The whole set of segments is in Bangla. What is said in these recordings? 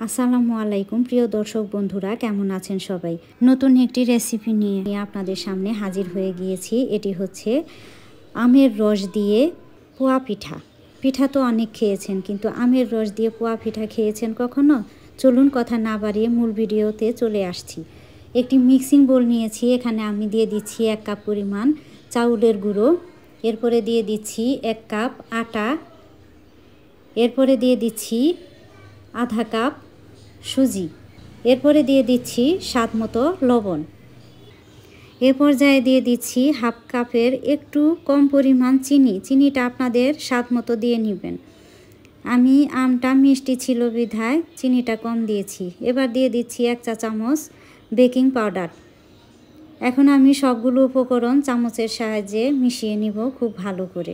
আসসালামু আলাইকুম প্রিয় দর্শক বন্ধুরা, কেমন আছেন সবাই? নতুন একটি রেসিপি নিয়ে আপনাদের সামনে হাজির হয়ে গিয়েছি। এটি হচ্ছে আমের রস দিয়ে পোয়া পিঠা। পিঠা তো অনেক খেয়েছেন, কিন্তু আমের রস দিয়ে পোয়া পিঠা খেয়েছেন কখনো? চলুন কথা না বাড়িয়ে মূল ভিডিওতে চলে আসছি। একটি মিক্সিং বোল নিয়েছি, এখানে আমি দিয়ে দিচ্ছি 1 কাপ পরিমাণ চাউলের গুঁড়ো, এরপরে দিয়ে দিচ্ছি 1 কাপ আটা, এরপরে দিয়ে দিচ্ছি আধা কাপ সুজি, এরপরে দিয়ে দিচ্ছি স্বাদ মতো লবণ, এ পর্যায়ে দিয়ে দিচ্ছি হাফ কাপের একটু কম পরিমাণ চিনি। চিনিটা আপনাদের স্বাদ মতো দিয়ে নেবেন। আমি আমটা মিষ্টি ছিল বিধায় চিনিটা কম দিয়েছি। এবার দিয়ে দিচ্ছি 1 চা চামচ বেকিং পাউডার। এখন আমি সবগুলো উপকরণ চামচের সাহায্যে মিশিয়ে নিব খুব ভালো করে।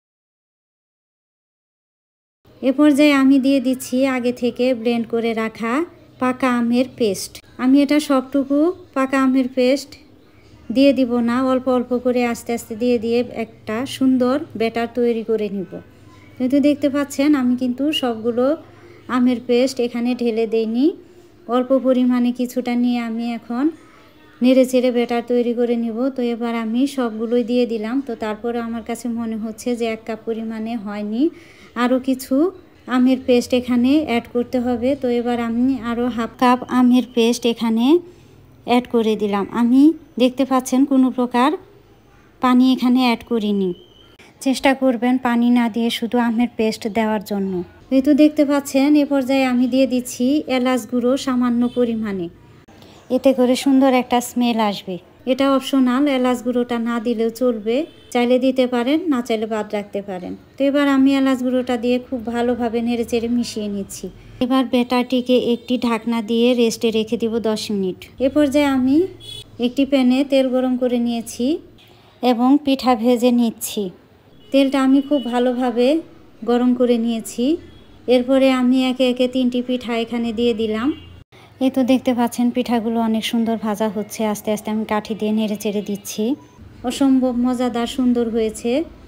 এ পর্যায়ে আমি দিয়ে দিচ্ছি আগে থেকে ব্লেন্ড করে রাখা পাকা আমের পেস্ট। আমি এটা সবটুকু পাকা আমের পেস্ট দিয়ে দিব না, অল্প অল্প করে আস্তে আস্তে দিয়ে একটা সুন্দর ব্যাটার তৈরি করে নিব। কিন্তু দেখতে পাচ্ছেন আমি কিন্তু সবগুলো আমের পেস্ট এখানে ঢেলে দেইনি, অল্প পরিমাণে কিছুটা নিয়ে আমি এখন নেড়ে চেড়ে ব্যাটার তৈরি করে নিব। তো এবার আমি সবগুলোই দিয়ে দিলাম। তো তারপরে আমার কাছে মনে হচ্ছে যে 1 কাপ পরিমাণে হয়নি, আরও কিছু আমের পেস্ট এখানে অ্যাড করতে হবে। তো এবার আমি আরও হাফ কাপ আমের পেস্ট এখানে অ্যাড করে দিলাম। আমি দেখতে পাচ্ছেন কোনো প্রকার পানি এখানে অ্যাড করিনি। চেষ্টা করবেন পানি না দিয়ে শুধু আমের পেস্ট দেওয়ার জন্য। এই তো দেখতে পাচ্ছেন এ পর্যায়ে আমি দিয়ে দিচ্ছি এলাচ গুঁড়ো সামান্য পরিমাণে, এতে করে সুন্দর একটা স্মেল আসবে। এটা অপশনাল, এলাচ গুঁড়োটা না দিলেও চলবে, চাইলে দিতে পারেন, না চাইলে বাদ রাখতে পারেন। তো এবার আমি এলাচ গুঁড়োটা দিয়ে খুব ভালোভাবে নেড়েচেড়ে মিশিয়ে নিচ্ছি। এবার ব্যাটারটিকে একটি ঢাকনা দিয়ে রেস্টে রেখে দিব 10 মিনিট। এ পর্যায়ে আমি একটি প্যানে তেল গরম করে নিয়েছি এবং পিঠা ভেজে নিচ্ছি। তেলটা আমি খুব ভালোভাবে গরম করে নিয়েছি। এরপরে আমি একে একে 3টি পিঠা এখানে দিয়ে দিলাম। এই তো দেখতে পাচ্ছেন পিঠাগুলো অনেক সুন্দর ভাজা হচ্ছে। আস্তে আস্তে আমি কাঠি দিয়ে নেড়ে চেড়ে দিচ্ছি। অসম্ভব মজাদার সুন্দর হয়েছে।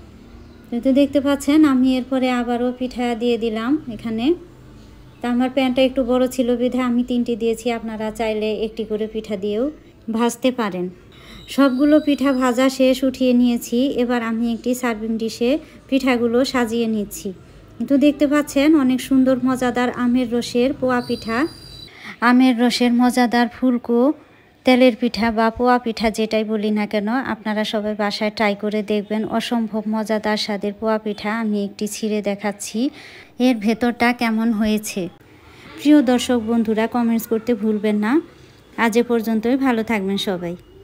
এই তো দেখতে পাচ্ছেন আমি এরপরে আবারও পিঠা দিয়ে দিলাম এখানে। তা আমার প্যানটা একটু বড় ছিল বিধায় আমি 3টি দিয়েছি, আপনারা চাইলে একটি করে পিঠা দিয়েও ভাজতে পারেন। সবগুলো পিঠা ভাজা শেষ, উঠিয়ে নিয়েছি। এবার আমি একটি সার্ভিং ডিশে পিঠাগুলো সাজিয়ে নিচ্ছি। কিন্তু দেখতে পাচ্ছেন অনেক সুন্দর মজাদার আমের রসের পোয়া পিঠা, আমের রসের মজাদার ফুলকো তেলের পিঠা বা পোয়া পিঠা যেটাই বলি না কেন, আপনারা সবাই বাসায় ট্রাই করে দেখবেন। অসম্ভব মজাদার স্বাদের পোয়া পিঠা। আমি একটি ছিঁড়ে দেখাচ্ছি এর ভেতরটা কেমন হয়েছে। প্রিয় দর্শক বন্ধুরা, কমেন্টস করতে ভুলবেন না। আজ এ পর্যন্তই, ভালো থাকবেন সবাই।